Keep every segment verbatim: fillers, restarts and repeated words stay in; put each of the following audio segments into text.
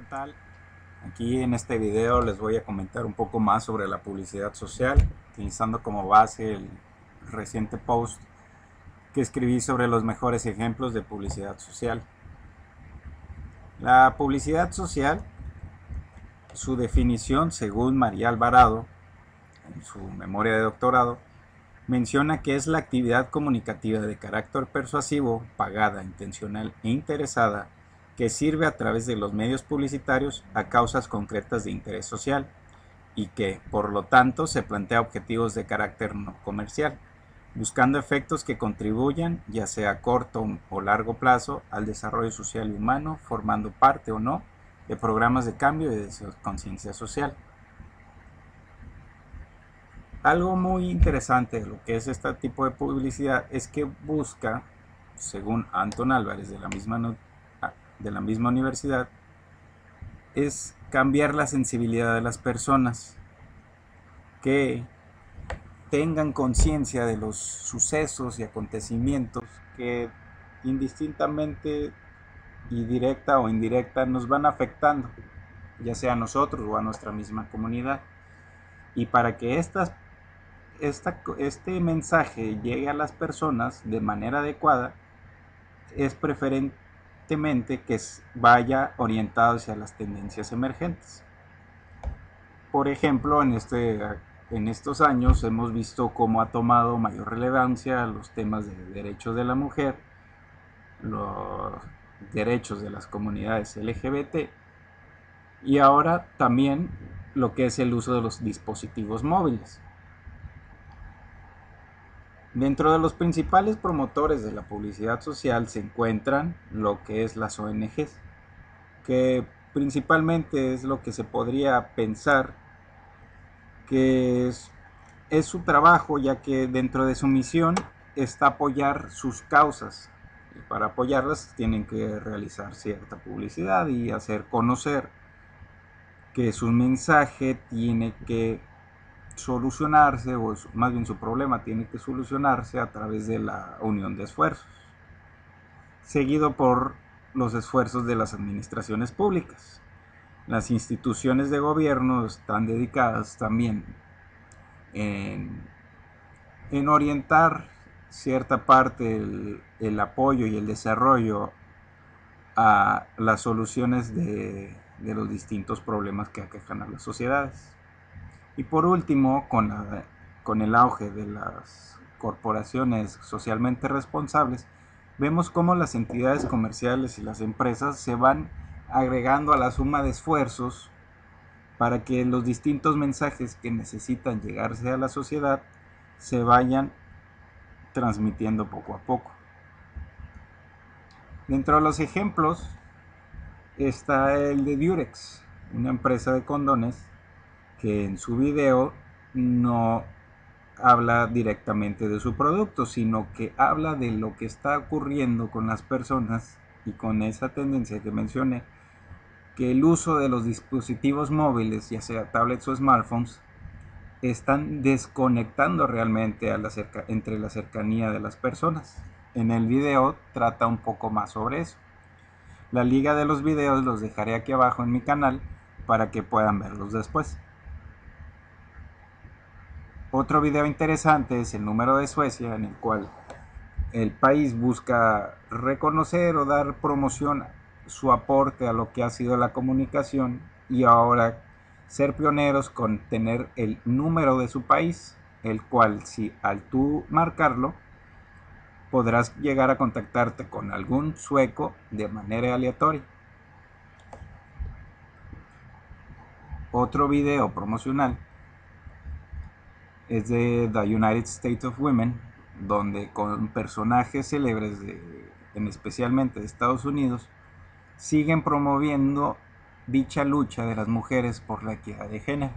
tal? Aquí en este video les voy a comentar un poco más sobre la publicidad social, utilizando como base el reciente post que escribí sobre los mejores ejemplos de publicidad social. La publicidad social, su definición según María Alvarado, en su memoria de doctorado, menciona que es la actividad comunicativa de carácter persuasivo, pagada, intencional e interesada, que sirve a través de los medios publicitarios a causas concretas de interés social y que, por lo tanto, se plantea objetivos de carácter no comercial, buscando efectos que contribuyan, ya sea a corto o largo plazo, al desarrollo social y humano, formando parte o no de programas de cambio y de conciencia social. Algo muy interesante de lo que es este tipo de publicidad es que busca, según Anton Álvarez de la misma, de la misma universidad, es cambiar la sensibilidad de las personas, que tengan conciencia de los sucesos y acontecimientos que indistintamente y directa o indirecta nos van afectando, ya sea a nosotros o a nuestra misma comunidad. Y para que estas Esta, este mensaje llegue a las personas de manera adecuada, es preferentemente que vaya orientado hacia las tendencias emergentes. Por ejemplo, en, este, en estos años hemos visto cómo ha tomado mayor relevancia los temas de derechos de la mujer, los derechos de las comunidades L G B T y ahora también lo que es el uso de los dispositivos móviles. Dentro de los principales promotores de la publicidad social se encuentran lo que es las O N Ges, que principalmente es lo que se podría pensar que es, es su trabajo, ya que dentro de su misión está apoyar sus causas. Y para apoyarlas tienen que realizar cierta publicidad y hacer conocer que su mensaje tiene que solucionarse, o más bien su problema tiene que solucionarse a través de la unión de esfuerzos, seguido por los esfuerzos de las administraciones públicas. Las instituciones de gobierno están dedicadas también en, en orientar cierta parte el, el apoyo y el desarrollo a las soluciones de, de los distintos problemas que aquejan a las sociedades. Y por último, con, la, con el auge de las corporaciones socialmente responsables, vemos cómo las entidades comerciales y las empresas se van agregando a la suma de esfuerzos para que los distintos mensajes que necesitan llegarse a la sociedad se vayan transmitiendo poco a poco. Dentro de los ejemplos está el de Durex, una empresa de condones que en su video no habla directamente de su producto, sino que habla de lo que está ocurriendo con las personas y con esa tendencia que mencioné, que el uso de los dispositivos móviles, ya sea tablets o smartphones, están desconectando realmente a la cerca, entre la cercanía de las personas. En el video trata un poco más sobre eso. La liga de los videos los dejaré aquí abajo en mi canal para que puedan verlos después. Otro video interesante es el número de Suecia, en el cual el país busca reconocer o dar promoción a su aporte a lo que ha sido la comunicación y ahora ser pioneros con tener el número de su país, el cual si al tú marcarlo podrás llegar a contactarte con algún sueco de manera aleatoria. Otro video promocional es de The United States of Women, donde con personajes célebres de, en especialmente de Estados Unidos, siguen promoviendo dicha lucha de las mujeres por la equidad de género.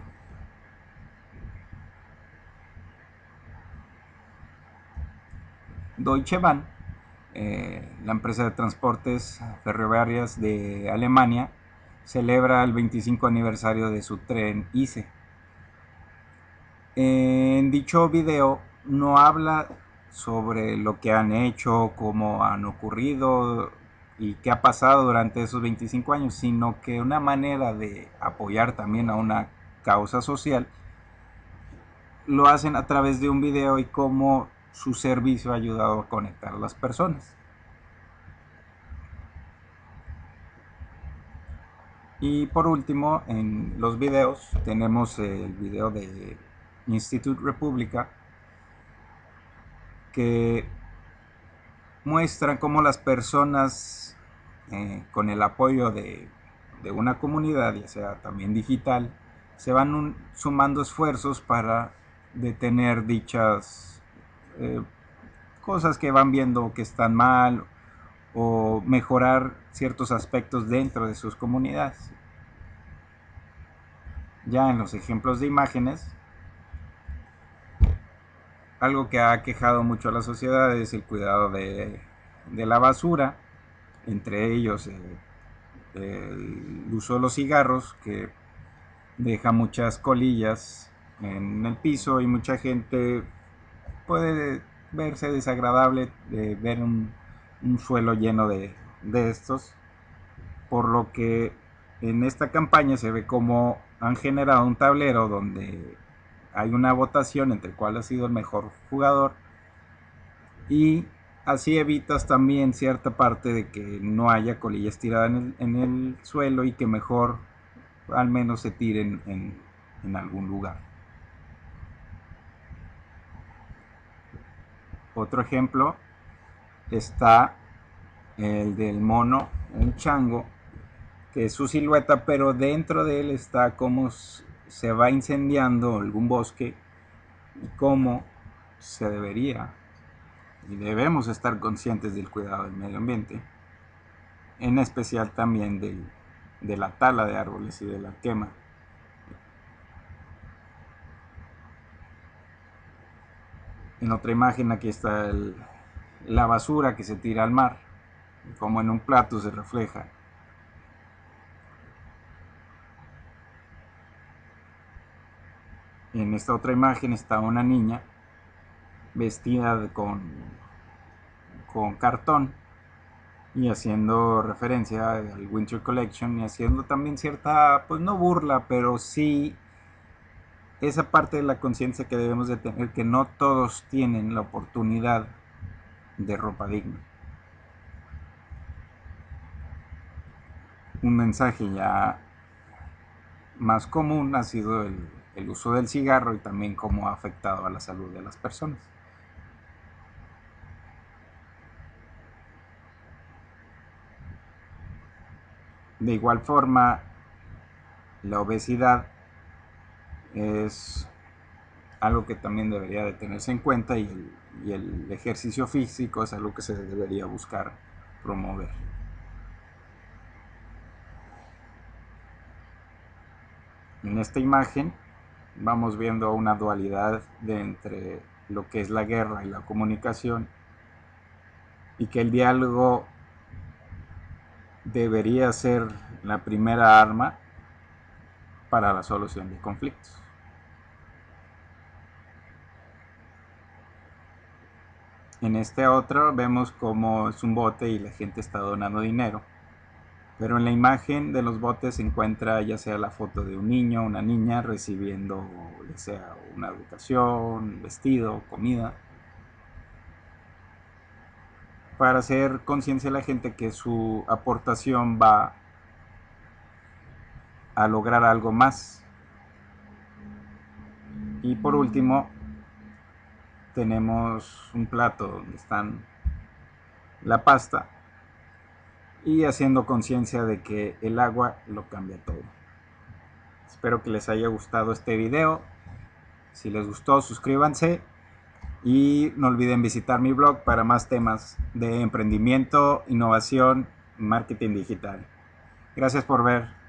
Deutsche Bahn, eh, la empresa de transportes ferroviarias de Alemania, celebra el veinticinco aniversario de su tren I C E. En dicho video no habla sobre lo que han hecho, cómo han ocurrido y qué ha pasado durante esos veinticinco años, sino que una manera de apoyar también a una causa social lo hacen a través de un video y cómo su servicio ha ayudado a conectar a las personas. Y por último, en los videos tenemos el video de Institute República, que muestran cómo las personas eh, con el apoyo de, de una comunidad, ya sea también digital, se van un, sumando esfuerzos para detener dichas eh, cosas que van viendo que están mal o mejorar ciertos aspectos dentro de sus comunidades. Ya en los ejemplos de imágenes, algo que ha quejado mucho a la sociedad es el cuidado de, de la basura, entre ellos eh, el uso de los cigarros, que deja muchas colillas en el piso y mucha gente puede verse desagradable de ver un, un suelo lleno de, de estos, por lo que en esta campaña se ve como han generado un tablero donde hay una votación entre cuál ha sido el mejor jugador, y así evitas también cierta parte de que no haya colillas tiradas en el, en el suelo y que mejor al menos se tiren en, en algún lugar. Otro ejemplo está el del mono, un chango, que es su silueta, pero dentro de él está cómo se va incendiando algún bosque y cómo se debería y debemos estar conscientes del cuidado del medio ambiente, en especial también del, de la tala de árboles y de la quema. En otra imagen aquí está el, la basura que se tira al mar, como en un plato se refleja. En esta otra imagen está una niña vestida con, con cartón y haciendo referencia al Winter Collection y haciendo también cierta, pues no burla, pero sí esa parte de la conciencia que debemos de tener, que no todos tienen la oportunidad de ropa digna. Un mensaje ya más común ha sido el, el uso del cigarro y también cómo ha afectado a la salud de las personas. De igual forma, la obesidad es algo que también debería de tenerse en cuenta, y el, y el ejercicio físico es algo que se debería buscar promover. En esta imagen vamos viendo una dualidad de entre lo que es la guerra y la comunicación, y que el diálogo debería ser la primera arma para la solución de conflictos. En este otro vemos cómo es un bote y la gente está donando dinero, pero en la imagen de los botes se encuentra ya sea la foto de un niño o una niña recibiendo ya sea una educación, vestido, comida, para hacer conciencia a la gente que su aportación va a lograr algo más. Y por último tenemos un plato donde están la pasta y haciendo conciencia de que el agua lo cambia todo. Espero que les haya gustado este video. Si les gustó, suscríbanse y no olviden visitar mi blog para más temas de emprendimiento, innovación, marketing digital. Gracias por ver.